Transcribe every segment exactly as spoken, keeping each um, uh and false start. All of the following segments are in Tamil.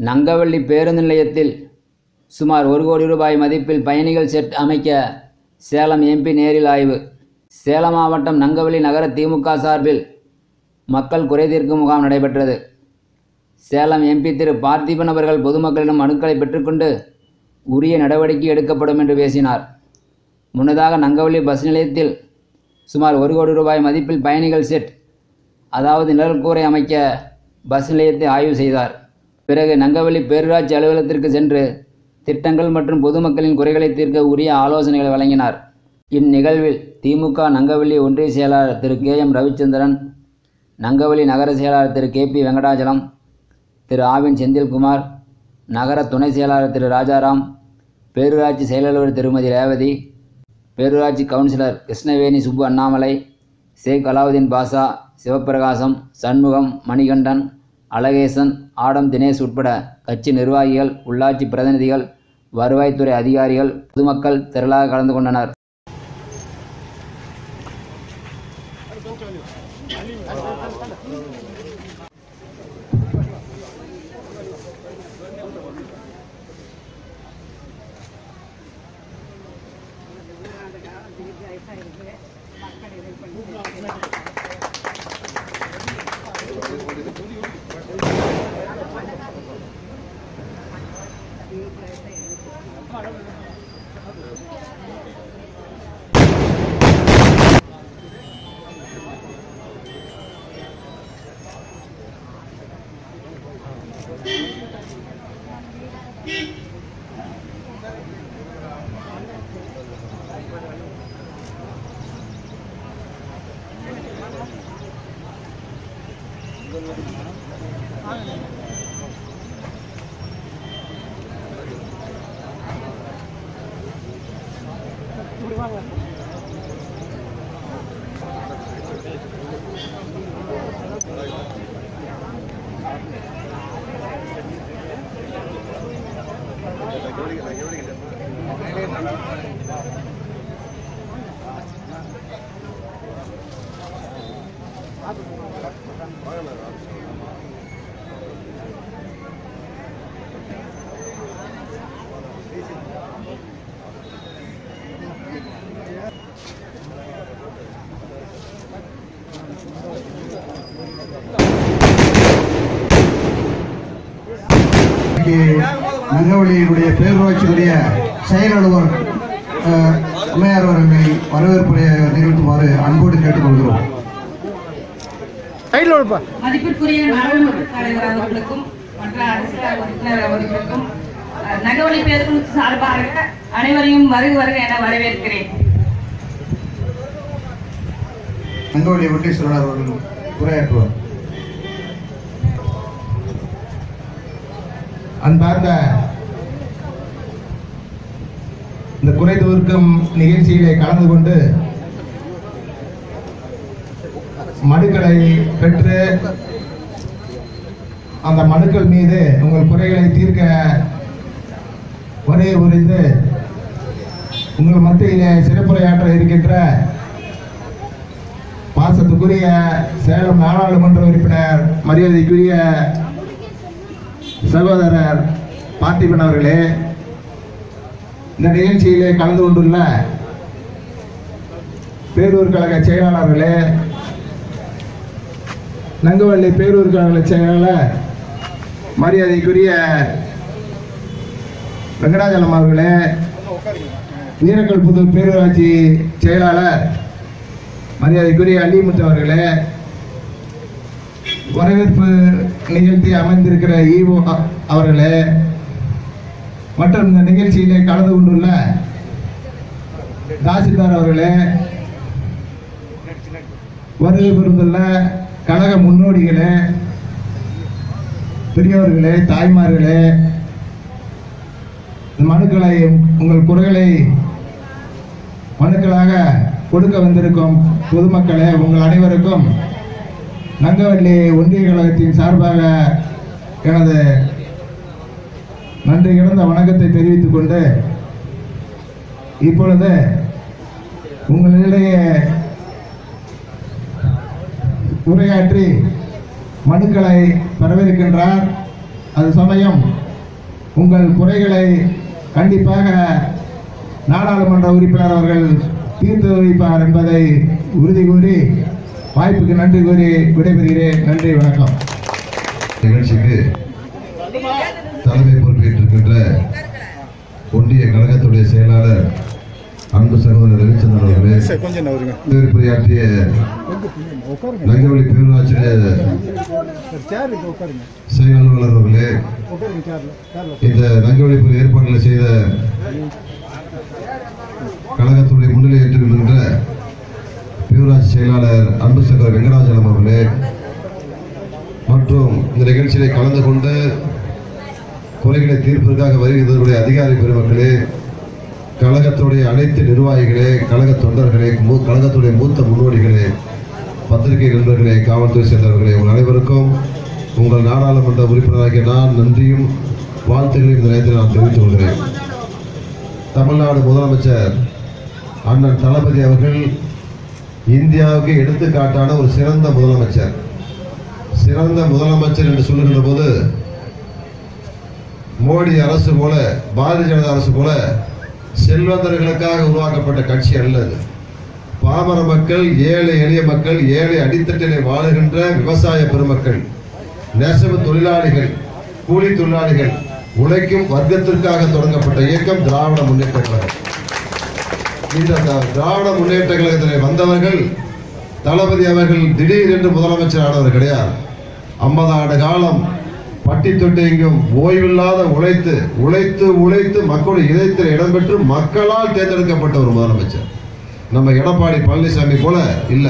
நங்கவள்ளி பேருந்து நிலையத்தில் சுமார் ஒரு கோடி ரூபாய் மதிப்பில் பயணிகள் செட் அமைக்க சேலம் எம்பி நேரில் ஆய்வு. சேலம் மாவட்டம் நங்கவள்ளி நகர திமுக சார்பில் மக்கள் குறைதீர்க்கும் முகாம் நடைபெற்றது. சேலம் எம்பி திரு பார்த்திபன் அவர்கள் பொதுமக்களிடம் மனுக்களை பெற்றுக்கொண்டு உரிய நடவடிக்கை எடுக்கப்படும் என்று பேசினார். முன்னதாக நங்கவள்ளி பஸ் நிலையத்தில் சுமார் ஒரு கோடி ரூபாய் மதிப்பில் பயணிகள் செட் அதாவது நிழற்கூரை அமைக்க பஸ் நிலையத்தை ஆய்வு செய்தார். பிறகு நங்கவள்ளி பேரூராட்சி அலுவலகத்திற்கு சென்று திட்டங்கள் மற்றும் பொதுமக்களின் குறைகளை தீர்க்க உரிய ஆலோசனைகளை வழங்கினார். இந்நிகழ்வில் திமுக நங்கவள்ளி ஒன்றிய செயலாளர் திரு கே எம் ரவிச்சந்திரன், நங்கவள்ளி நகர செயலாளர் திரு கே பி வெங்கடாச்சலம், திரு ஆவின் செந்தில்குமார், நகர துணை செயலாளர் திரு ராஜாராம், பேரூராட்சி செயலாளர் திருமதி ரேவதி, பேரூராட்சி கவுன்சிலர் கிருஷ்ணவேணி சுப்பு அண்ணாமலை, ஷேக் அலாவுதீன் பாஷா, சிவப்பிரகாசம், சண்முகம், மணிகண்டன், அழகேசன், ஆடம் தினேஷ் உட்பட கட்சி நிர்வாகிகள், உள்ளாட்சி பிரதிநிதிகள், வருவாய்த்துறை அதிகாரிகள், பொதுமக்கள் திரளாக கலந்து கொண்டனர். நங்கவள்ளியினுடைய பேரூராட்சியினுடைய செயல் அலுவலர் அம்மையார் அவர்களை வரவேற்புரை நிகழ்த்துமாறு அன்போடு கேட்டுக்கொள்கிறோம். மதிப்பிற்குரிய நாடாளுமன்ற தலைவர் அவர்களுக்கும் மற்ற அரசியல் உறுப்பினர் அவர்களுக்கும் நங்கவள்ளி பேருந்து சார்பாக அனைவரையும் வருக வருக என வரவேற்கிறேன். நங்கவள்ளி ஒன்றிய செயலாளர் அவர்கள் உரையாற்றுவார். அன்பார்ந்த இந்த குறை தீர்க்கும் நிகழ்ச்சியிலே கலந்து கொண்டு மனுக்களை பெற்று அந்த மனுக்கள் மீது உங்கள் குறைகளை தீர்க்க வருகை புரிந்து உங்கள் மத்தியிலே சிறப்புரையாற்ற இருக்கின்ற பாசத்துக்குரிய சேலம் நாடாளுமன்ற உறுப்பினர் மரியாதைக்குரிய சகோதரர் பார்த்திபன் அவர்களே, இந்த நிகழ்ச்சியிலே கலந்து கொண்டுள்ள பேரூர் கழக செயலாளர்களே, நங்கவள்ளி பேரூர் கழக செயலாளர் மரியாதைக்குரிய வெங்கடாச்சலம் அவர்களே, வீரக்கல்புதூர் பேரூராட்சி செயலாளர் மரியாதைக்குரிய அள்ளிமுத்து அவர்களே, வரவேற்பு நிகழ்ச்சி அமைந்திருக்கிற ஈவோ அவர்களே, மற்றும் இந்த நிகழ்ச்சியிலே கலந்து கொண்டுள்ள தாசில்தார் அவர்களே, வருகை புரிந்துள்ள கழக முன்னோடிகளே, பெரியவர்களே, தாய்மார்களே, மனுக்களை உங்கள் குறைகளை மனுக்களாக கொடுக்க வந்திருக்கும் பொதுமக்களே, உங்கள் அனைவருக்கும் நங்கவள்ளி ஒன்றிய கழகத்தின் சார்பாக எனது நன்றி கிடந்த வணக்கத்தை தெரிவித்துக் கொண்டு இப்பொழுது உங்களிடையே உரையாற்றி மனுக்களை வரவேற்கின்றார் அது சமயம் உங்கள் குறைகளை கண்டிப்பாக நாடாளுமன்ற உறுப்பினர் அவர்கள் தீர்த்து வைப்பார் என்பதை உறுதி கூறி வாய்ப்புக்கு நன்றி கூறி விடைபெறுகிறேன். நன்றி, வணக்கம். நிகழ்ச்சிக்கு தலைமை பொறுப்பேற்றிருக்கின்ற ஒன்றிய கழகத்துடைய செயலாளர் அன்பு சகோதரர் ரவிச்சந்திரன் அவர்களே, உரையாற்றிய நங்கவழி பேரூராட்சி செயல் அலுவலர் அவர்களே, இந்த நங்கவழிப்பு ஏற்பாடுகளை செய்த கழகத்துடைய முன்னிலை ஏற்றுகின்ற பேரூராட்சி செயலாளர் அன்பு சகோதரர் வெங்கடாச்சலம் அவர்களே மற்றும் இந்த நிகழ்ச்சியிலே கலந்து கொண்டு குறைகளை தீர்ப்பதற்காக வருகிறவர்களுடைய அதிகாரி பெருமக்களே, கழகத்துடைய அனைத்து நிர்வாகிகளே, கழக தொண்டர்களே, கழகத்துடைய மூத்த முன்னோடிகளே, பத்திரிகை நண்பர்களே, காவல்துறை சேர்ந்தவர்களே, உங்கள் அனைவருக்கும் உங்கள் நாடாளுமன்ற உறுப்பினராகிய நான் நன்றியும் வாழ்த்துக்களையும் இந்த நேரத்தில் நான் தெரிவித்துக் கொள்கிறேன். தமிழ்நாடு முதலமைச்சர் அண்ணன் தளபதி அவர்கள் இந்தியாவுக்கு எடுத்துக்காட்டான ஒரு சிறந்த முதலமைச்சர். சிறந்த முதலமைச்சர் என்று சொல்லுகின்ற போது மோடி அரசு போல, பாரதிய ஜனதா அரசு போல செல்வந்தர்களுக்காக உருவாக்கப்பட்ட கட்சி அல்லது. பாமர மக்கள், ஏழை எளிய மக்கள், ஏழை அடித்தட்டிலே வாழுகின்ற விவசாய பெருமக்கள், நெசவு தொழிலாளிகள், கூலி தொழிலாளிகள், உழைக்கும் வர்க்கத்திற்காக தொடங்கப்பட்ட இயக்கம் திராவிட முன்னேற்ற கழகம். இந்த திராவிட முன்னேற்ற கழகத்தில் வந்தவர்கள் தளபதி அவர்கள் திடீர் என்று முதலமைச்சர் ஆனவர் கிடையாது. ஐம்பது ஆண்டு காலம் பட்டி தொட்டி எங்கும் ஓய்வில்லாத உழைத்து உழைத்து உழைத்து மக்களுடைய இதயத்தில் இடம்பெற்று மக்களால் தேர்ந்தெடுக்கப்பட்ட ஒரு முதலமைச்சர். நம்ம எடப்பாடி பழனிசாமி போல இல்ல.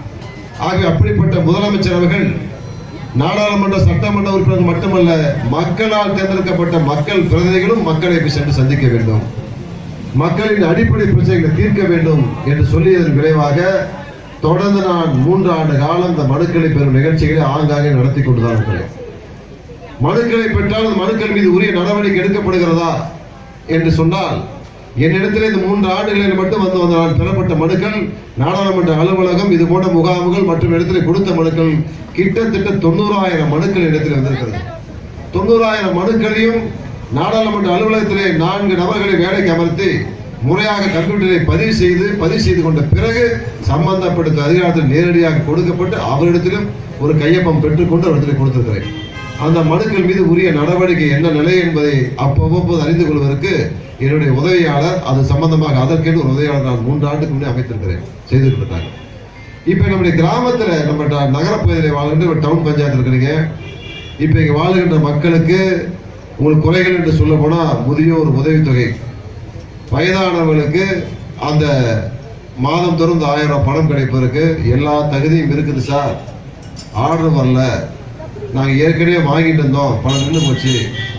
ஆக அப்படிப்பட்ட முதலமைச்சர் அவர்கள் நாடாளுமன்ற சட்டமன்ற உறுப்பினர்கள் மட்டுமல்ல, மக்களால் தேர்ந்தெடுக்கப்பட்ட மக்கள் பிரதிநிதிகளும் மக்களை சென்று சந்திக்க வேண்டும், மக்களின் அடிப்படை பிரச்சனைகளை தீர்க்க வேண்டும் என்று சொல்லியதன் விளைவாக தொடர்ந்து நான் மூன்று ஆண்டு காலம் இந்த மனுக்களை பெறும் நிகழ்ச்சிகளை ஆங்காங்கே நடத்தி கொண்டுதான் இருக்கிறேன். மனுக்களை பெற்றால் அந்த மனுக்கள் மீது உரிய நடவடிக்கை எடுக்கப்படுகிறதா என்று சொன்னால், என்னிடத்தில் இந்த மூன்று ஆண்டுகளில் மட்டும் வந்து வந்த பெறப்பட்ட மனுக்கள், நாடாளுமன்ற அலுவலகம் இது போன்ற முகாம்கள் மற்றும் இடத்தில் கொடுத்த மனுக்கள் கிட்டத்தட்ட தொண்ணூறாயிரம் மனுக்கள் இடத்தில் வந்திருக்கிறது. தொண்ணூறாயிரம் மனுக்களையும் நாடாளுமன்ற அலுவலகத்திலே நான்கு நபர்களை வேலைக்கு அமர்த்தி முறையாக கம்ப்யூட்டரை பதிவு செய்து பதிவு செய்து கொண்ட பிறகு சம்பந்தப்பட்ட அதிகாரத்தில் நேரடியாக கொடுக்கப்பட்டு அவரிடத்திலும் ஒரு கையொப்பம் பெற்றுக்கொண்டு அவரிடத்தில் கொடுத்திருக்கிறேன். அந்த மனுக்கள் மீது உரிய நடவடிக்கை என்ன நிலை என்பதை அப்போது அறிந்து கொள்வதற்கு என்னுடைய உதவியாளர் அது சம்பந்தமாக அதற்கென்று ஒரு உதவியாளர் நான் மூன்று ஆண்டுக்கு முன்னே அமைத்திருக்கிறேன், செய்துட்டு இருக்காங்க. இப்ப நம்முடைய கிராமத்துல நம்ம நகரப்பகுதியில் வாழ்கின்ற ஒரு டவுன் பஞ்சாயத்து இருக்கிறீங்க. இப்ப இங்க வாழ்கின்ற மக்களுக்கு உங்களுக்கு குறைகள் என்று சொல்ல போனா முதியோர் உதவித்தொகை, வயதானவர்களுக்கு அந்த மாதம் தோறும் ஆயிரம் ரூபாய் பணம் கிடைப்பதற்கு எல்லா தகுதியும் இருக்குது சார். ஆர்டர் வரல, நாங்க ஏற்கனவே வாங்கிட்டு இருந்தோம், பணம் நின்று போச்சு.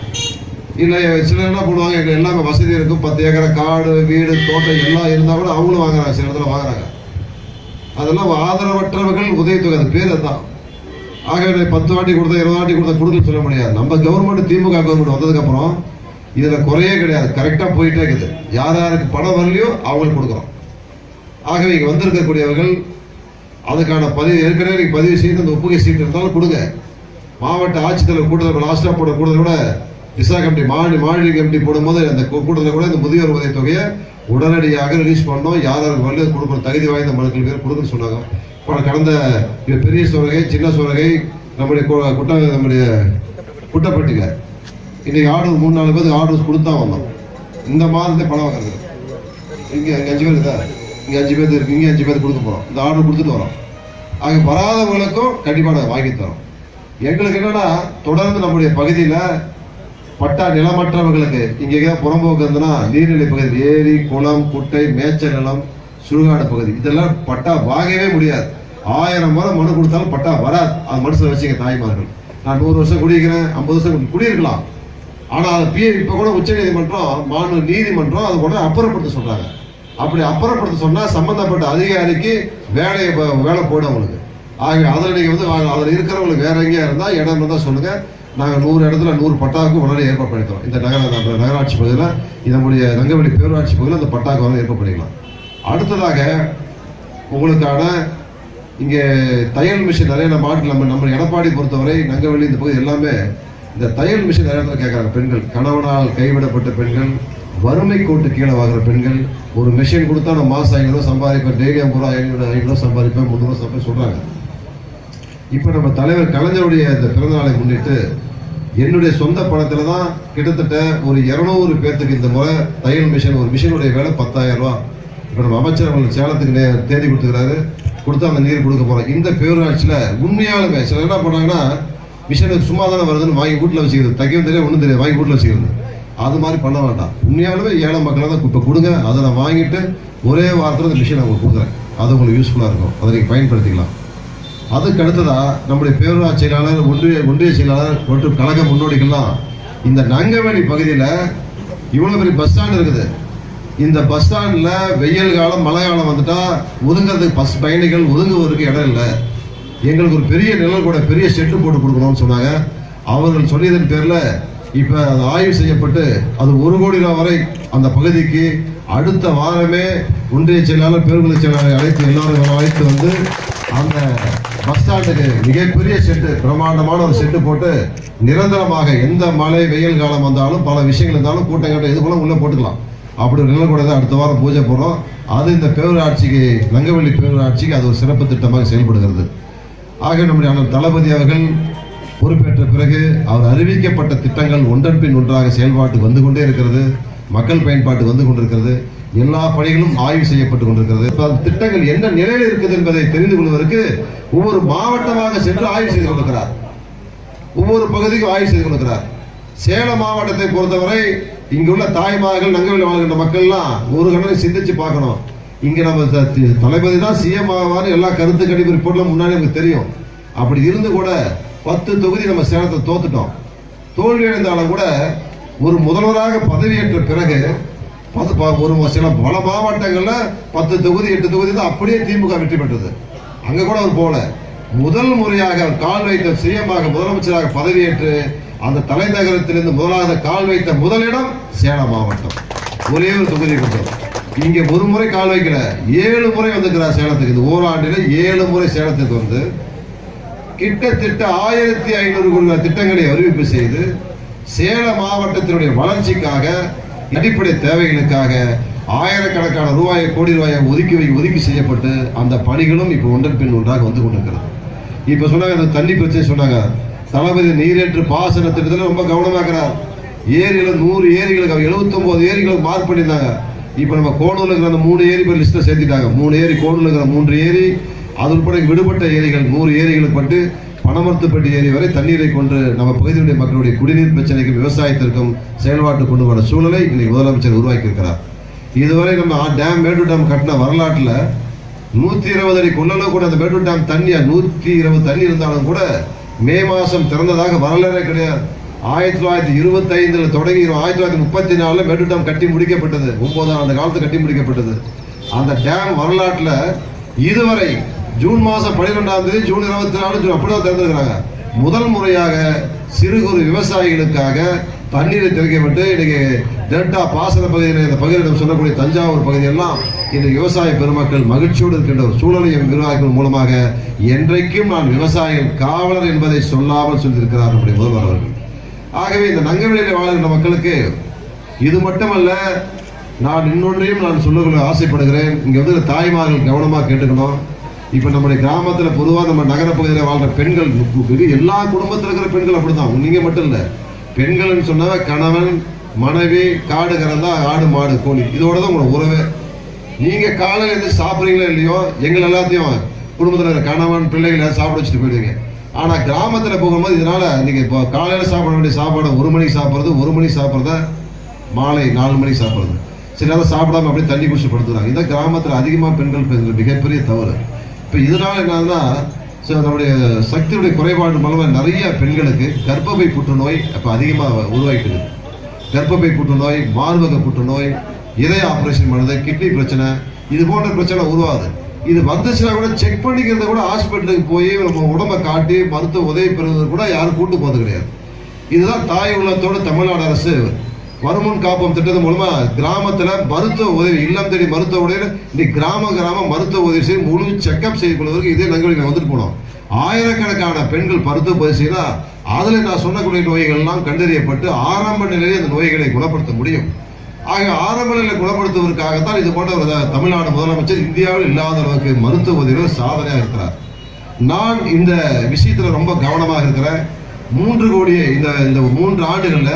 இல்ல சிலர் என்ன பண்ணுவாங்க, எங்க எல்லாமே வசதி இருக்கும், பத்து ஏக்கரை காடு வீடு தோட்டம் எல்லாம் இருந்தா கூட அவங்களும் வாங்குறாங்க, சில இடத்துல வாங்குறாங்க. அதெல்லாம் ஆதரவற்றவர்கள் உதவித்தொகை, அது பேர் அதுதான். ஆகவே பத்து வாட்டி கொடுத்தா இருபது வாட்டி கொடுத்தா கொடுக்க சொல்ல முடியாது. நம்ம கவர்மெண்ட் திமுக கவர்மெண்ட் வந்ததுக்கு அப்புறம் இதுல குறையே கிடையாது, கரெக்டா போயிட்டே இருக்குது. யார் யாருக்கு பணம் வரலையோ அவங்களுக்கு கொடுக்குறோம். ஆகவே இங்க வந்திருக்கக்கூடியவர்கள் அதுக்கான பதிவு ஏற்கனவே நீங்க பதிவு செய்து அந்த ஒப்புகை சீட்டு இருந்தாலும் கொடுங்க. மாவட்ட ஆட்சித்தலைவர் கூட்டத்தில் லாஸ்டா போட கூட்டத்தில் கூட விசா கமிட்டி மாநில மாநில கமிட்டி போடும்போது அந்த கூட்டத்தில் கூட இந்த முதியோர் உதவி தொகையை உடனடியாக ரிலீஸ் பண்ணோம். யார் யாருக்கு வரல கொடுக்கணும், தகுதி வாய்ந்த மனுக்கள் பேர் கொடுக்குன்னு சொன்னாங்க. கடந்த பெரிய சோரகை, சின்ன சோரகை, நம்முடைய குட்ட நம்முடைய குட்டப்பட்டியில இன்னைக்கு ஆர்டர் மூணு நாலு பேருக்கு ஆர்டர்ஸ் கொடுத்தா வந்தோம். இந்த மாதத்தை பணம் வாங்குறது இங்க அஞ்சு பேர் இருக்கா, இங்க அஞ்சு பேர் இருக்கு, இங்க அஞ்சு பேர் கொடுக்க போறோம். இந்த ஆர்டர் கொடுத்துட்டு வரோம். ஆக வராதவங்களுக்கும் கண்டிப்பா நாங்கள் வாங்கி தரோம். எங்களுக்கு என்னன்னா தொடர்ந்து நம்முடைய பகுதியில பட்டா நிலமற்றவர்களுக்கு இங்க புறம்போக்கு இருந்ததுன்னா நீர்நிலை பகுதி, ஏரி குளம் குட்டை மேய்ச்சல் நிலம் சுடுகாடு பகுதி, இதெல்லாம் பட்டா வாங்கவே முடியாது. ஆயிரம் முறை மனு கொடுத்தாலும் பட்டா வராது. அது மனசுல வச்சுங்க தாய்மார்கள். நான் நூறு வருஷம் குடியிருக்கிறேன், ஐம்பது வருஷம் குடியிருக்கலாம், ஆனா அது இப்ப கூட உச்ச நீதிமன்றம் மாநில நீதிமன்றம் அது கூட அப்புறப்படுத்த சொல்றாங்க. அப்படி அப்புறப்படுத்த சொன்னா சம்பந்தப்பட்ட அதிகாரிக்கு வேலையை வேலை போடும் அவங்களுக்கு. ஆக அதுல நீங்க வந்து அதுல இருக்கிறவங்களுக்கு வேற எங்கேயா இருந்தா இடம் இருந்தா சொல்லுங்க, நாங்க நூறு இடத்துல நூறு பட்டாவுக்கு உடனே ஏற்பாடு பண்ணிக்கிறோம். இந்த நகர நகராட்சி பகுதியில், நம்முடைய நங்கவழி பேரூராட்சி பகுதியில் அந்த பட்டாக்கு வந்து ஏற்பாடு பண்ணிக்கலாம். அடுத்ததாக உங்களுக்கான இங்கே தையல் மிஷின் நிறைய நம்ம மாட்டில் நம்ம நம்ம எடப்பாடி பொறுத்தவரை நங்கவழி இந்த பகுதி எல்லாமே இந்த தையல் மிஷின் நிறைய இடத்துல கேட்குறாங்க பெண்கள், கணவனால் கைவிடப்பட்ட பெண்கள், வறுமை கோட்டு கீழே வாங்குற பெண்கள், ஒரு மிஷின் கொடுத்தா நான் மாதம் ஐநூறு ரூபா சம்பாதிப்பேன், டெய்லி ஐம்பது ரூபா ஐநூறு ஐநூறுரூவா சம்பாதிப்பேன், முந்நூறுவா சம்பாதி சொல்கிறாங்க. இப்போ நம்ம தலைவர் கலைஞருடைய இந்த பிறந்தநாளை முன்னிட்டு என்னுடைய சொந்த பணத்தில் தான் கிட்டத்தட்ட ஒரு இரநூறு பேர்த்துக்கு இந்த முறை தையல் மிஷின், ஒரு மிஷினுடைய வேலை பத்தாயிரம் ரூபா. இப்போ நம்ம அமைச்சர் அவங்களுக்கு சேலத்துக்கு நே தேதி கொடுத்துக்கிறாரு, கொடுத்து அந்த நீர் கொடுக்க போகிறோம். இந்த பேரூராட்சியில் உண்மையாலுமே சில என்ன பண்ணாங்கன்னா மிஷினுக்கு சும்மா தானே வருதுன்னு வாங்கி வீட்டில் வச்சுக்கிறது, தைக்கவும் தெரியாது ஒன்றும் தெரியாது, வாங்கி வீட்டில் வச்சுக்கிறது. அது மாதிரி பண்ண வேண்டாம். உண்மையாலுமே ஏழை மக்களை தான் இப்போ கொடுங்க, அதை நான் வாங்கிட்டு ஒரே வாரத்தில் இந்த மிஷினை உங்களுக்கு கொடுக்குறேன், அது உங்களுக்கு யூஸ்ஃபுல்லாக இருக்கும், அதை நீங்கள் பயன்படுத்திக்கலாம். அதுக்கு அடுத்ததா நம்முடைய பேரூராட்சி செயலாளர், ஒன்றிய ஒன்றிய செயலாளர் மற்றும் கழக முன்னோடிகள்லாம் இந்த நங்கவேலி பகுதியில் இவ்வளோ பெரிய பஸ் ஸ்டாண்ட் இருக்குது. இந்த பஸ் ஸ்டாண்டில் வெயில் காலம் மழை காலம் வந்துட்டா ஒதுங்கிறதுக்கு பஸ் பயணிகள் ஒதுங்குவதற்கு இடம் இல்லை. எங்களுக்கு ஒரு பெரிய நிழல் கூட பெரிய ஷெட்டு போட்டு கொடுக்கணும்னு சொன்னாங்க. அவர்கள் சொல்லியதன் பேரில் இப்போ அது ஆய்வு செய்யப்பட்டு அது ஒரு கோடி ரூபாய் வரை அந்த பகுதிக்கு அடுத்த வாரமே ஒன்றிய செயலாளர் பேருந்து செயலாளரை அழைத்து எல்லாரும் அழைத்து வந்து அந்த பஸ் ஸ்டாண்டுக்கு மிகப்பெரிய செட்டு, பிரம்மாண்டமான ஒரு செட்டு போட்டு நிரந்தரமாக எந்த மழை வெயில் காலம் வந்தாலும் பல விஷயங்கள் இருந்தாலும் கூட்டம் கட்ட இது போல உள்ள போட்டுக்கலாம். அப்படி ஒரு நிலை கூட அடுத்த வாரம் பூஜை போடுறோம். அது இந்த பேரூராட்சிக்கு, நங்கவள்ளி பேரூராட்சிக்கு அது ஒரு சிறப்பு திட்டமாக செயல்படுகிறது. ஆக நம்முடைய அண்ணன் தளபதி அவர்கள் பொறுப்பேற்ற பிறகு அவர் அறிவிக்கப்பட்ட திட்டங்கள் ஒன்றன் பின் ஒன்றாக செயல்பாட்டுக்கு வந்து கொண்டே இருக்கிறது, மக்கள் பயன்பாட்டு வந்து கொண்டிருக்கிறது, எல்லா பணிகளும் ஆய்வு செய்யப்பட்டு கொண்டிருக்கிறது. திட்டங்கள் என்ன நிலையில் இருக்குது என்பதை தெரிந்து கொள்வதற்கு ஒவ்வொரு மாவட்டமாக சென்று ஆய்வு செய்து கொண்டிருக்கிறார், ஒவ்வொரு பகுதிக்கும் ஆய்வு செய்து கொண்டிருக்கிறார். சேலம் மாவட்டத்தை பொறுத்தவரை இங்குள்ள தாய்மார்கள், நங்கவள்ளி வாழ்கின்ற மக்கள்லாம் ஒரு கணக்கு சிந்திச்சு பார்க்கணும். இங்க நம்ம தளபதி தான் சிஎம் ஆவார், எல்லா கருத்து கணிப்பு ரிப்போர்ட்ல முன்னாடி நமக்கு தெரியும். அப்படி இருந்து கூட பத்து தொகுதி நம்ம சேலத்தை தோத்துட்டோம். தோல்வி அடைந்தாலும் கூட ஒரு முதல்வராக பதவியேற்ற பிறகு ஒரு சில பல மாவட்டங்கள்ல பத்து தொகுதி எட்டு தொகுதி தான் அப்படியே திமுக வெற்றி பெற்றது. அங்க கூட அவர் போல முதல் முறையாக அவர் கால் வைத்த சிஎம்மாக முதலமைச்சராக பதவியேற்று அந்த தலைநகரத்திலிருந்து முதலாவது கால் வைத்த முதலிடம் சேலம் மாவட்டம். ஒரே ஒரு தொகுதி கொண்டது. இங்க ஒரு முறை கால் வைக்கல, ஏழு முறை வந்துக்கிறார் சேலத்துக்கு. இந்த ஓராண்டில ஏழு முறை சேலத்துக்கு வந்து கிட்டத்தட்ட ஆயிரத்தி ஐநூறு கோடி திட்டங்களை அறிவிப்பு செய்து சேலம் மாவட்டத்தினுடைய வளர்ச்சிக்காக, அடிப்படை தேவைகளுக்காக ஆயிரக்கணக்கான ரூபாய் கோடி ரூபாயை ஒதுக்கி ஒதுக்கி செய்யப்பட்டு அந்த பணிகளும் இப்ப ஒன்றன் பின் ஒன்றாக வந்து கொண்டிருக்கிறது. இப்ப சொன்னாங்க அந்த தண்ணி பிரச்சனை சொன்னாங்க. தளபதி நீரேற்று பாசன திட்டத்தில் ரொம்ப கவனமாக்குறார். ஏரியில நூறு ஏரிகளுக்கு எழுபத்தி ஒன்பது ஏரிகளுக்கு மார்க் பண்ணியிருந்தாங்க. இப்ப நம்ம கோணூர்ல இருக்கிற அந்த மூணு ஏரி பேர் லிஸ்ட்ல சேர்த்திட்டாங்க. மூணு ஏரி கோணூர்ல இருக்கிற மூன்று ஏரி, அது உட்பட விடுபட்ட ஏரிகள் நூறு ஏரிகளுக்கு பட்டு பனமரத்துப்பட்டி ஏரி வரை தண்ணீரை கொண்டு நம்ம பகுதியுடைய மக்களுடைய குடிநீர் பிரச்சனைக்கும் விவசாயத்திற்கும் செயல்பாட்டு கொண்டு வர சூழலை இன்னைக்கு முதலமைச்சர் உருவாக்கி இருக்கிறார். இதுவரை நம்ம டேம் மேட்டூர் டேம் கட்டின வரலாற்றுல நூத்தி இருபது அடி கொள்ளளவு கூட அந்த மேட்டூர் டேம் தண்ணியா நூத்தி இருபது தண்ணி இருந்தாலும் கூட மே மாசம் திறந்ததாக வரலாறே கிடையாது. ஆயிரத்தி தொள்ளாயிரத்தி இருபத்தி ஐந்துல தொடங்கி ஆயிரத்தி தொள்ளாயிரத்தி முப்பத்தி நாலுல மேட்டூர் டேம் கட்டி முடிக்கப்பட்டது. ஒன்பதாம் ஆண்டு காலத்து கட்டி முடிக்கப்பட்டது. அந்த டேம் வரலாற்றுல இதுவரை ஜூன் மாசம் பனிரெண்டாம் தேதி ஜூன் இருபத்தி நாலு அப்படிதான் திறந்திருக்கிறாங்க. முதல் முறையாக சிறு குறு விவசாயிகளுக்காக தண்ணீரை திறக்கப்பட்டு இன்னைக்கு டெல்டா பாசன பகுதியில் இந்த பகுதியிடம் சொல்லக்கூடிய தஞ்சாவூர் பகுதியெல்லாம் இந்த விவசாய பெருமக்கள் மகிழ்ச்சியோடு இருக்கின்ற ஒரு சூழலையும் நிர்வாகிகள் மூலமாக என்றைக்கும் நான் விவசாயிகள் காவலர் என்பதை சொல்லாமல் சொல்லியிருக்கிறார் நம்முடைய முதல்வர் அவர்கள். ஆகவே இந்த நங்கவெளியில் வாழ்கின்ற மக்களுக்கு இது மட்டுமல்ல, நான் இன்னொன்றையும் நான் சொல்ல ஆசைப்படுகிறேன். இங்க வந்து தாய்மார்கள் கவனமாக கேட்டுக்கணும். இப்ப நம்முடைய கிராமத்துல பொதுவாக நம்ம நகர பகுதியில் வாழ்ற பெண்கள், எல்லா குடும்பத்தில் இருக்கிற பெண்கள் அப்படிதான், நீங்க மட்டும் இல்ல. பெண்கள் சொன்னா கணவன் மனைவி காடு கறந்தா ஆடு மாடு கோழி இதோட தான் உங்களோட உறவு. நீங்க காலையில இருந்து சாப்பிடுறீங்களோ இல்லையோ எங்களை எல்லாத்தையும் குடும்பத்தில் இருக்கிற கணவன் பிள்ளைகளை சாப்பிட வச்சுட்டு போயிடுவீங்க. ஆனா கிராமத்துல போகும்போது இதனால நீங்க இப்போ காலையில சாப்பிட வேண்டிய சாப்பாடு ஒரு மணிக்கு சாப்பிடுறது, ஒரு மணிக்கு சாப்பிடுறத மாலை நாலு மணிக்கு சாப்பிடுறது, சில நேரம் சாப்பிடாம அப்படியே தண்ணி குடிச்சு படுத்துறாங்க. இந்த கிராமத்துல அதிகமா பெண்கள் பேசுகிற மிகப்பெரிய தவறு. இப்ப இதனால என்னன்னா நம்முடைய சக்தியுடைய குறைபாடு மூலமா நிறைய பெண்களுக்கு கர்ப்பப்பை புற்றுநோய் அப்ப அதிகமா உருவாகிட்டு. கர்ப்பப்பை புற்றுநோய், மார்பக புற்றுநோய், இதய ஆபரேஷன் பண்ணது, கிட்னி பிரச்சனை, இது போன்ற பிரச்சனை உருவாது. இது வந்துச்சுன்னா கூட செக் பண்ணிக்கிறது கூட ஹாஸ்பிட்டலுக்கு போய் நம்ம உடம்பை காட்டி மருத்துவ உதவி பெறுவது கூட யாரும் கூட்டு போறது கிடையாது. இதுதான் தாய் உள்ளத்தோடு தமிழ்நாடு அரசு வருமுன் காப்போம் திட்டத்தின் மூலமா கிராமத்துல மருத்துவ உதவி, இல்லம் தேடி மருத்துவ உதவி, இன்னைக்கு கிராம கிராம மருத்துவ உதவி செய்து முழு செக்அப் செய்து கொள்வதற்கு இதே நங்கவெளியில் வந்துட்டு போனோம். ஆயிரக்கணக்கான பெண்கள் மருத்துவ பதிவு செய்தா அதுல நான் சொன்னக்கூடிய நோய்கள் எல்லாம் கண்டறியப்பட்டு ஆரம்ப நிலையில் அந்த நோய்களை குணப்படுத்த முடியும். ஆக ஆரம்ப நிலையை குணப்படுத்துவதற்காகத்தான் இது போன்ற ஒரு தமிழ்நாடு முதலமைச்சர் இந்தியாவில் இல்லாத அளவுக்கு மருத்துவ உதவிகள் சாதனையாக இருக்கிறார். நான் இந்த விஷயத்துல ரொம்ப கவனமாக இருக்கிறேன். மூன்று கோடியே இந்த இந்த மூன்று ஆண்டுகள்ல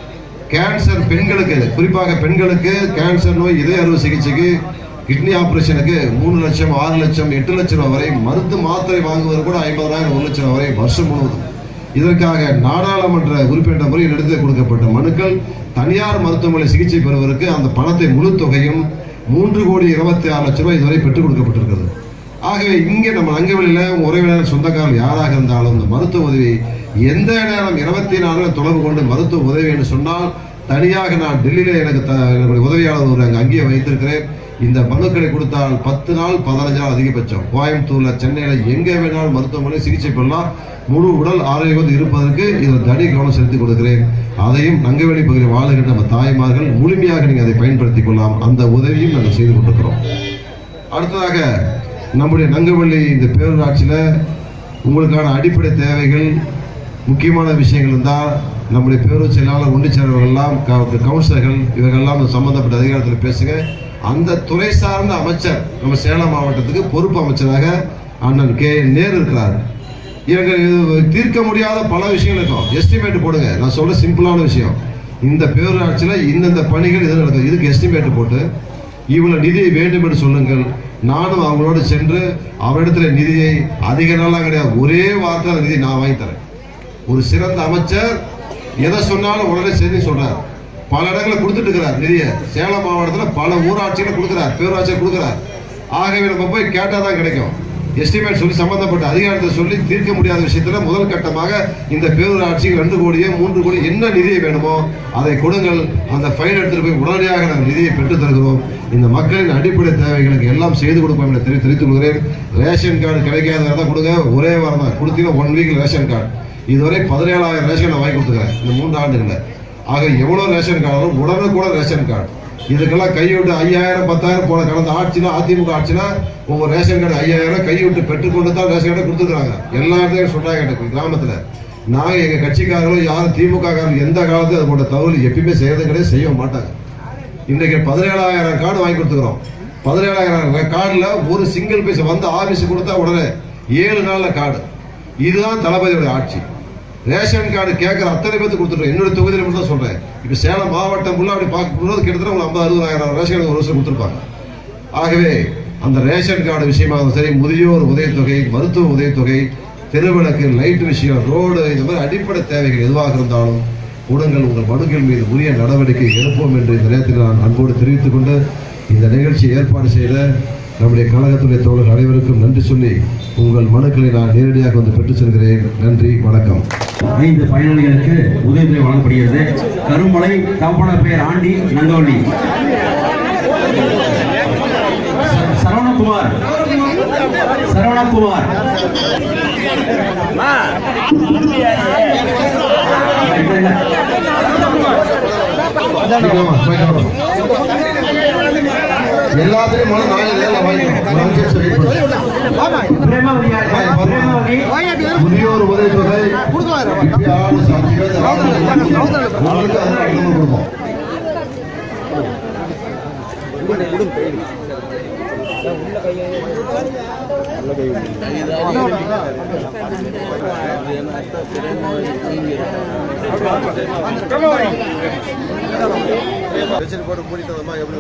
கேன்சர் பெண்களுக்கு, குறிப்பாக பெண்களுக்கு கேன்சர் நோய், இதய அறுவை சிகிச்சைக்கு, கிட்னி ஆபரேஷனுக்கு மூணு லட்சம் ஆறு லட்சம் எட்டு லட்சம் ரூபாய் வரை, மருந்து மாத்திரை வாங்குவது கூட ஐம்பதாயிரம் ஒரு லட்சம் வரை வருஷம் முழுவதும். இதற்காக நாடாளுமன்ற உறுப்பினர் முறையில் எடுத்து கொடுக்கப்பட்ட மனுக்கள் தனியார் மருத்துவமனை சிகிச்சை பெறுவதற்கு அந்த பணத்தை முழு தொகையும் மூன்று கோடி இருபத்தி ஆறு லட்சம் ரூபாய் இதுவரை பெற்றுக் கொடுக்கப்பட்டிருக்கிறது. ஆகவே இங்கே நம்ம நங்கவெளியில உறவினர் சொந்தக்காரர் யாராக இருந்தாலும் இந்த மருத்துவ உதவி எந்த நேரம் இருபத்தி நாலு தொடர்பு கொண்டு மருத்துவ உதவி என்று சொன்னால் தனியாக நான் டெல்லியில எனக்கு என்னுடைய உதவியாளர் ஒரு அங்கே அங்கேயே வைத்திருக்கிறேன். இந்த மனுக்களை கொடுத்தால் பத்து நாள் பதினஞ்சு நாள் அதிகபட்சம். கோயம்புத்தூர்ல, சென்னையில எங்கே வேணாலும் மருத்துவமனை சிகிச்சை பெறலாம். முழு உடல் ஆரோக்கியம் இருப்பதற்கு இதில் தனி கவனம் செலுத்திக் கொடுக்கிறேன். அதையும் நங்கவெளி பகுதியில் வாழுகின்ற நம்ம தாய்மார்கள் முழுமையாக நீங்க அதை பயன்படுத்திக் கொள்ளலாம். அந்த உதவியும் நாங்கள் செய்து கொண்டிருக்கிறோம். அடுத்ததாக நம்முடைய நங்கவெளி இந்த பேரூராட்சியில உங்களுக்கான அடிப்படை தேவைகள், முக்கியமான விஷயங்கள் இருந்தால் நம்முடைய பேரூர் செயலாளர், ஒன்றிய செயலாளர்கள் எல்லாம், கவுன்சிலர்கள் இவர்கள்லாம் சம்பந்தப்பட்ட அதிகாரத்தில் பேசுங்க. அந்த துறை சார்ந்த அமைச்சர் நம்ம சேலம் மாவட்டத்துக்கு பொறுப்பு அமைச்சராக அண்ணன் கே நேரு இருக்கிறார். இவங்க தீர்க்க முடியாத பல விஷயங்கள் இருக்கும். எஸ்டிமேட் போடுங்க. நான் சொல்ற சிம்பிளான விஷயம், இந்த பேரூராட்சியில இந்தந்த பணிகள் இது நடக்கும், இதுக்கு எஸ்டிமேட் போட்டு இவ்வளவு நிதி வேண்டும் என்று சொல்லுங்கள். நானும் அவங்களோட சென்று அவரிடத்துல நிதியை அதிக நாளாக கிடையாது, ஒரே வார்த்தை நிதி நான் வாங்கி தரேன். ஒரு சிறந்த அமைச்சர் எதை சொன்னாலும் உடனே சரி சொல்றார். பல இடங்களை கொடுத்துட்டு இருக்கிறார் நிதியை. சேலம் மாவட்டத்தில் பல ஊராட்சிகளை கொடுக்கிறார், பேரூராட்சியை கொடுக்கிறார். ஆகவே நம்ம போய் கேட்டாதான் கிடைக்கும். எஸ்டிமேட் சொல்லி சம்பந்தப்பட்ட அதிகாரத்தை சொல்லி தீர்க்க முடியாத விஷயத்துல முதல் கட்டமாக இந்த பேரூராட்சிக்கு ரெண்டு கோடியே மூன்று கோடி என்ன நிதியை வேணுமோ அதை கொடுங்கள். அந்த ஃபைல் எடுத்துட்டு போய் உடனடியாக நாங்கள் நிதியை பெற்றுத் தருகிறோம். இந்த மக்களின் அடிப்படை தேவைகளுக்கு எல்லாம் செய்து கொடுப்போம் என தெரி தெரிவித்துக் கொள்கிறேன். ரேஷன் கார்டு கிடைக்காத கொடுங்க, ஒரே வாரம் தான் கொடுத்தீங்கன்னா ஒன் வீக்ல ரேஷன் கார்டு. இதுவரை பதினேழாயிரம் ரேஷன் வாங்கி கொடுத்துக்கிறேன் இந்த மூன்று ஆண்டுகளில். ஆக எவ்வளவு ரேஷன் கார்டு, உடனுக்குடன் ரேஷன் கார்டு. இதுக்கெல்லாம் கைவிட்டு ஐயாயிரம் பத்தாயிரம் போன கடந்த ஆட்சினா, அதிமுக ஆட்சினா உங்க ரேஷன் கார்டு ஐயாயிரம் கைவிட்டு பெற்றுக்கொண்டு தான் ரேஷன் கார்டை கொடுத்துருக்காங்க. எல்லா இடத்தையும் சொன்னாங்க. எனக்கு கிராமத்துல நாங்க எங்க கட்சிக்காரங்களும் யாரும் திமுக காரங்க எந்த காலத்தையும் அது போன்ற தகவல் எப்பயுமே செய்யறது கிடையாது, செய்ய மாட்டாங்க. இன்றைக்கு பதினேழாயிரம் கார்டு வாங்கி கொடுத்துக்கிறோம். பதினேழாயிரம் கார்டுல ஒரு சிங்கிள் பைசா வந்து ஆபீஸ் கொடுத்தா உடனே ஏழு நாள்ல கார்டு. இதுதான் தளபதியோட ஆட்சி. ரேஷன் கார்டு கேட்கிற அத்தனை பேருக்கு கொடுத்துருக்கோம். என்னோட தொகுதியில் மட்டும் தான் சொல்றேன். இப்ப சேலம் மாவட்டம் ஃபுல்லா அப்படி பார்க்கும்போது கிட்டத்தட்ட ஒரு ஐம்பது அறுபதாயிரம் ரேஷன் கார்டு ஒரு வருஷம் கொடுத்துருப்பாங்க. ஆகவே அந்த ரேஷன் கார்டு விஷயமாக சரி, முதியோர் உதவித்தொகை, மருத்துவ உதவித்தொகை, தெருவிளக்கு, லைட் விஷயம், ரோடு, இந்த மாதிரி அடிப்படை தேவைகள் எதுவாக இருந்தாலும் கொடுங்கள். உங்கள் மனுக்கள் மீது உரிய நடவடிக்கை எடுப்போம் என்று இந்த நேரத்தில் நான் அன்போடு தெரிவித்துக் கொண்டு இந்த நிகழ்ச்சியை ஏற்பாடு செய்த நம்முடைய கழகத்துடைய தோழர்கள் அனைவருக்கும் நன்றி சொல்லி உங்கள் மனுக்களை நான் நேரடியாக வந்து பெற்றுச் செல்கிறேன். நன்றி, வணக்கம். ஐந்து பயனாளிகளுக்கு உதவித்தொகை வழங்கப்படுகிறது. கருமலை தம்பன பெயர் ஆண்டி நங்கவள்ளி, சரவணகுமார் சரவணகுமார் எல்லாத்தையும் முதியோர் உதவித்தொகை போட்டு மூடிட்டோமா எப்படி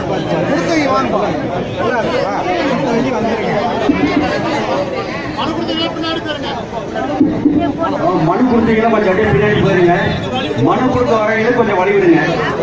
கொடுத்து மனு கொடுத்தீங்கன்னா கொஞ்சம் அப்படியே பின்னாடி போயிருங்க. மனு கொடுக்க வரையில கொஞ்சம் வழி விடுங்க.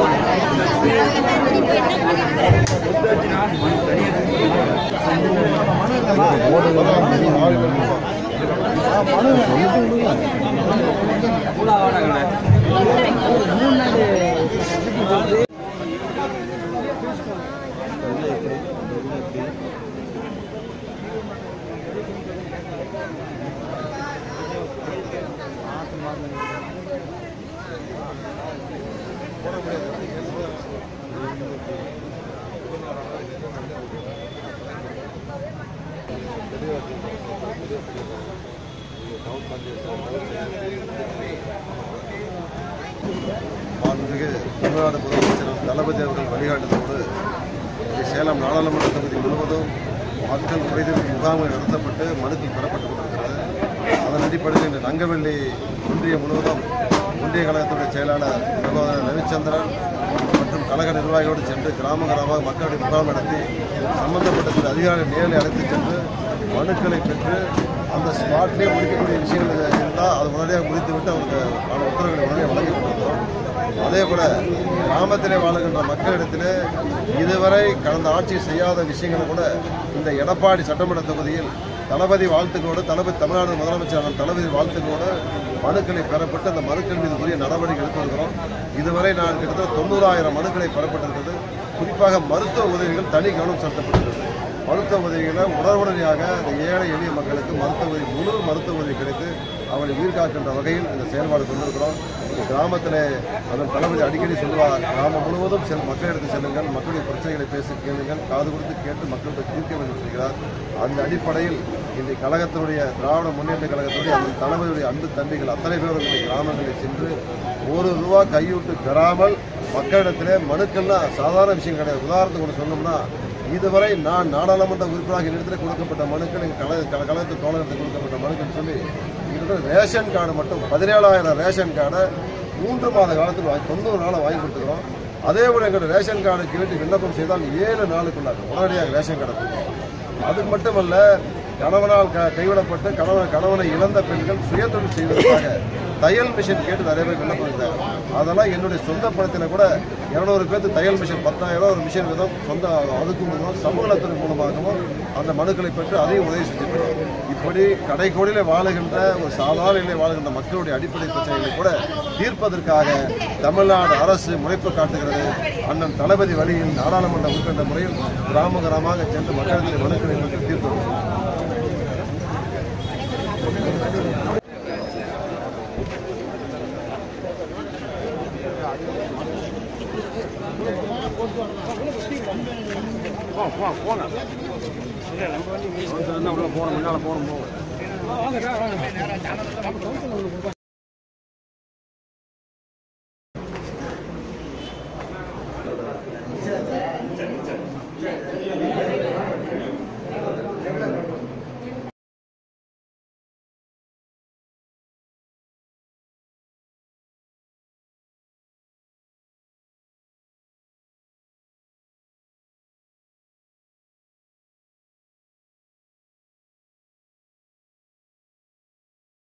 மாண்புமிகு தமிழ்நாடு முதலமைச்சர் தளபதி அவர்கள் வழிகாட்டுதலோடு சேலம் நாடாளுமன்ற தொகுதி முழுவதும் மக்கள் குறைதீர்ப்பு முகாம்கள் நடத்தப்பட்டு மனுக்கள் பெறப்பட்டு கொண்டிருக்கிறது. அதன் அடிப்படையில் இன்று நங்கவெள்ளி ஒன்றியம் முழுவதும் ஒன்றிய கழகத்துடைய செயலாளர் சகோதரர் ரவிச்சந்திரன் மற்றும் கழக நிர்வாகிகளோடு சென்று கிராம கிராமமாக மக்களுடைய முகாம் நடத்தி சம்பந்தப்பட்ட சில அதிகாரிகள் நேரில் அழைத்துச் சென்று மனுக்களை பெற்று அந்த ஸ்பாட்லேயே முடிக்கக்கூடிய விஷயங்கள் இருந்தால் அது உடனடியாக முடித்துவிட்டு அவருக்கு பல உத்தரவுகளை உடனே வழங்கி கொண்டிருக்கிறோம். அதே போல கிராமத்திலே வாழுகின்ற மக்களிடத்திலே இதுவரை கடந்த ஆட்சி செய்யாத விஷயங்களை கூட இந்த எடப்பாடி சட்டமன்ற தொகுதியில் தளபதி வாழ்த்துக்களோடு தளபதி தமிழ்நாடு முதலமைச்சர் தளபதி வாழ்த்துக்களோடு மனுக்களை பெறப்பட்டு அந்த மனுக்கள் மீது உரிய நடவடிக்கை எடுத்து வருகிறோம். இதுவரை நான் கிட்டத்தட்ட தொண்ணூறாயிரம் மனுக்களை பெறப்பட்டிருக்கிறது. குறிப்பாக மருத்துவ உதவிகள் தனி கவனம் செலுத்தப்பட்டிருக்கிறது. மருத்துவ உதவிகளை உடனடியாக அந்த ஏழை எளிய மக்களுக்கு மருத்துவ உதவி முழு மருத்துவ உதவி கிடைத்து அவளை உயிர் காக்கின்ற வகையில் இந்த செயல்பாடு கொண்டிருக்கிறோம். இந்த கிராமத்தில் அதன் தளபதி அடிக்கடி சொல்வார், கிராமம் முழுவதும் செல் மக்களிடத்தில் செல்லுங்கள், மக்களுடைய பிரச்சனைகளை பேசி கேளுங்கள், காது கொடுத்து கேட்டு மக்களுக்கு தீர்க்க வேண்டும் சொல்கிறார். அந்த அடிப்படையில் இன்றைய கழகத்தினுடைய திராவிட முன்னேற்ற கழகத்தினுடைய அந்த தலைவருடைய அன்பு தம்பிகள் அத்தனை பேரும் இந்த கிராமங்களில் சென்று ஒரு ரூபா கையூட்டு பெறாமல் மக்களிடத்திலே மனுக்கள்லாம் சாதாரண விஷயம் கிடையாது. உதாரணத்துக்கு ஒன்று சொன்னோம்னா, இதுவரை நான் நாடாளுமன்ற உறுப்பினராக இடத்தில் கொடுக்கப்பட்ட மனுக்கள் எங்கள் கழக கழகத்து தோழர்களுக்கு கொடுக்கப்பட்ட மனுக்கள் சொல்லி கிட்டத்தட்ட ரேஷன் கார்டு மட்டும் பதினேழாயிரம் ரேஷன் கார்டை மூன்று மாத காலத்தில் தொண்ணூறு நாளை வாங்கி கொடுத்துக்கிறோம். அதே போல எங்களோட ரேஷன் கார்டு கேட்டு விண்ணப்பம் செய்தால் ஏழு நாளுக்குள்ளாக உடனடியாக ரேஷன் கார்டை கொடுக்கிறோம். அது மட்டுமல்ல, கணவனால் கைவிடப்பட்டு கணவன் கணவனை இழந்த பெண்கள் சுயதொழில் செய்வதற்காக தையல் மிஷின் கேட்டு நிறைய பேர் விண்ணப்பம் செய்தாங்க. அதெல்லாம் என்னுடைய சொந்த பணத்தில் கூட இருநூறு பேருக்கு தையல் மிஷின் பத்தாயிரம் ரூபாய் ஒரு மிஷின் விதம் சொந்த அதுக்கு மூலம் சமூக நலத்தின் மூலமாகவும் அந்த மனுக்களை பெற்று அதையும் உதவி செஞ்சிருக்கிறோம். இப்படி கடைக்கோடியில் வாழுகின்ற ஒரு சாதாரண நிலையில் வாழுகின்ற மக்களுடைய அடிப்படை பிரச்சனைகளை கூட தீர்ப்பதற்காக தமிழ்நாடு அரசு முனைப்பு காட்டுகிறது. அண்ணன் தளபதி வழியில் நாடாளுமன்ற உறுப்பினர் முறையில் கிராம கிராமமாக சென்று மக்களுடைய மனுக்களை தீர்த்து போன போன முன்னால போன போகும்.